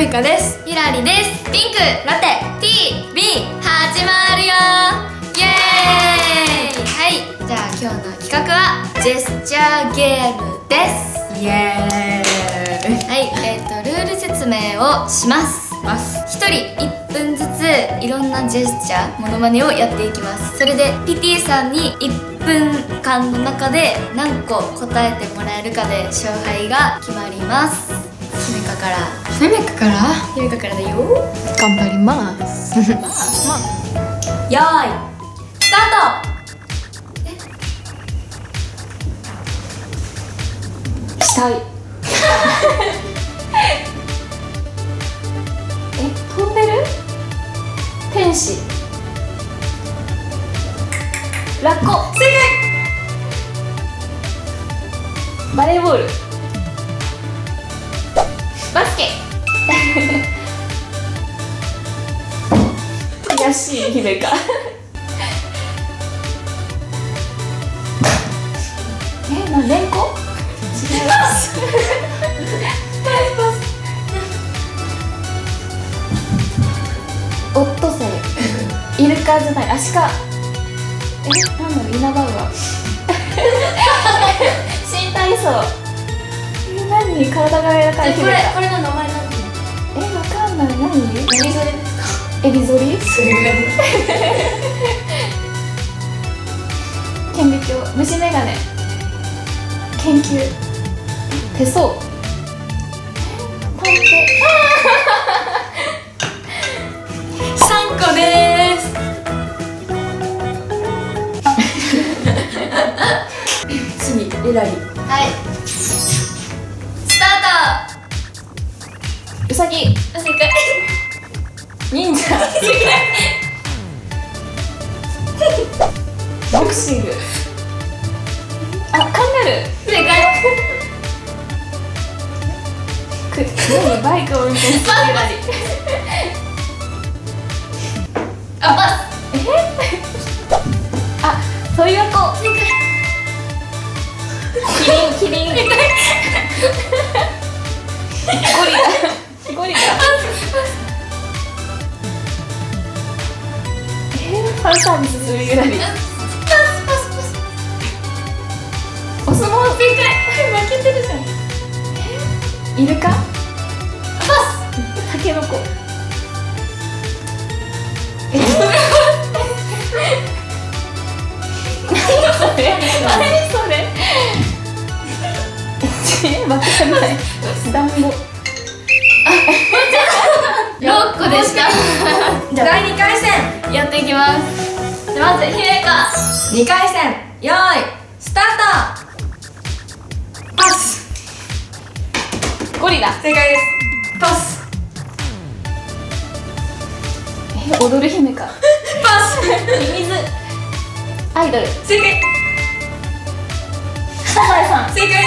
ゆかです。 ひらりです。ピンクラテ T B 始まるよイエーイ。はい、じゃあ今日の企画はジェスチャーゲームです。 イエーイ。 はい、ルール説明をします。1人1分ずついろんなジェスチャー、モノマネをやっていきます。それでピティさんに1分間の中で何個答えてもらえるかで勝敗が決まります。姫香から姫香からだよ。 頑張ります。 よーいスタート。 したい。飛んでる天使ラッコ。 正解。 バレーボールバスケ。 悔しい姫香。レンコ。違います。オットセイ、イルカじゃない、アシカ。なんだろう、イナバウアー。新体操。何、体が柔らかい姫香。 これの名前なんていうの？ わかんない、何？ エビゾリですか？ エビゾリ？顕微鏡、虫眼鏡。研究。手相。探偵。 3個でーす。 次、エラリ。 はい、スターウサギ。 ト。正解。 忍者。ボクシング。カンガルー。 正解。 バイクを運転するエラリ。 バス。 トイワコ。 正解。 キリン。ゴリラ。ファンサービスするエラリ。お相撲。 正解。負けてるじゃん。 イルカ。 バタケノコ。何それ。わかんない。団子。 ス。6個でした。 じゃあ第2回戦やっていきます。じゃあまず姫香。 2回戦よーいスタート。パス。ゴリラ。 正解です。パス。 踊る姫香。 パス。 ミミズ。アイドル。 正解。 サザエさん。 正解。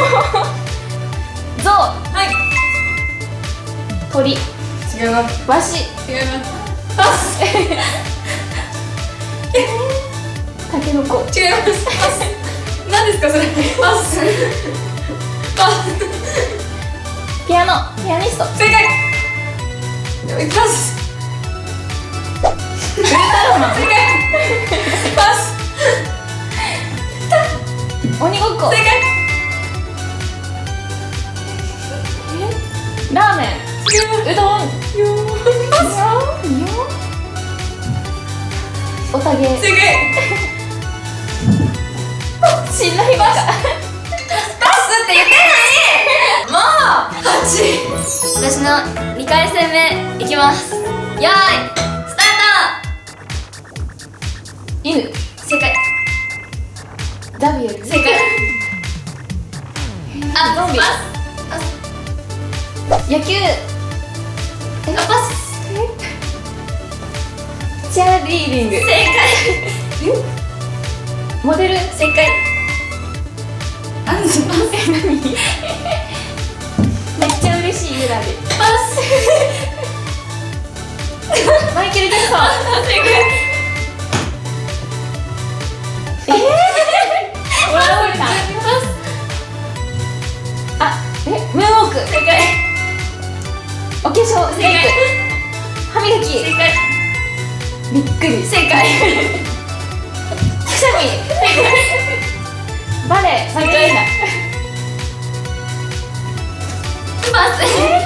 ゾウ。 はい。 鳥。 違います。 ワシ。 違います。パス。 タケノコ。 違います。パス。何ですかそれ。パス。パス。 ピアノ。ピアニスト。 正解。パス。 ウルトラマン。 正解。パス。 鬼ごっこ。 正解。 ラーメン。うどん。おたげ。 正解。 死んだひばか。 パスって言ってない。もう8。私の2回戦目いきます。よーいスター犬。 ト。正解。 ザビエル。 正解。ゾンビ。 野球。 パス。 チアリーディング。 正解。 モデル。 正解。 何？めっちゃ嬉しいユラで。 パス。 マイケル・ジャクソン。 正解。 オラオリさん。ムーンウォーク。 正解。 お化粧、メイク、歯磨き、 正解。 びっくり、 正解。 くしゃみ、バレエ、バレリーナ、 パス。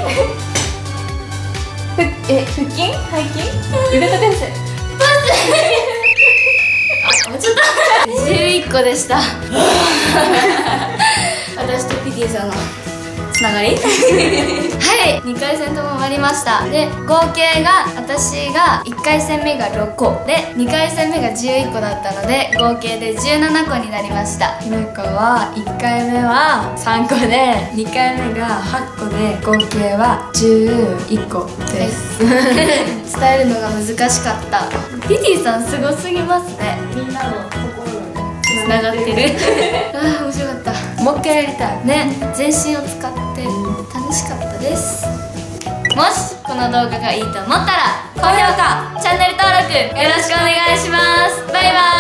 腹筋、背筋、腕立て伏せ、 もうちょっと。11個でした。私とピティさんのつながり。はい、2回戦とも終わりました。で、合計が私が1回戦目が6個で2回戦目が11個だったので合計で17個になりました。ひめかは1回目は3個で2回目が8個で合計は11個です。伝えるのが難しかった。ピティさんすごすぎますね。 みんなの心がつながってる。あー面白かった。もう一回やりたいね。全身を使って楽しかったです。もしこの動画がいいと思ったら高評価、チャンネル登録よろしくお願いします。バイバーイ。